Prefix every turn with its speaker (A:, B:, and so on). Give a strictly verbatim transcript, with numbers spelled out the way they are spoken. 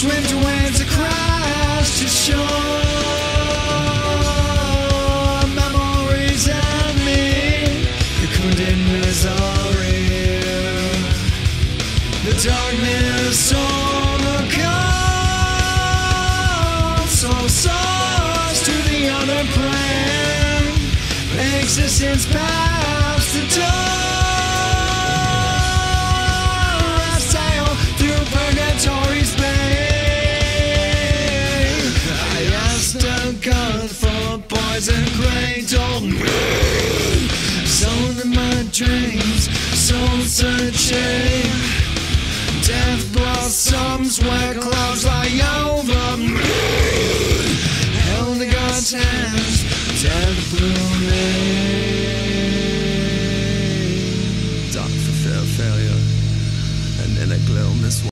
A: swim to waves that crash to shore. Memories and me, cocooned in misery. The darkness on the console soars to the other plane. Existence past the door. I sail through purgatory's bay. I asked a god for poison cradled me. Sown in my dreams, soul searching. Death blossoms where clouds lie over me. Held in God's hands, dead blooming. Dark for fear of failure, and in a gloom this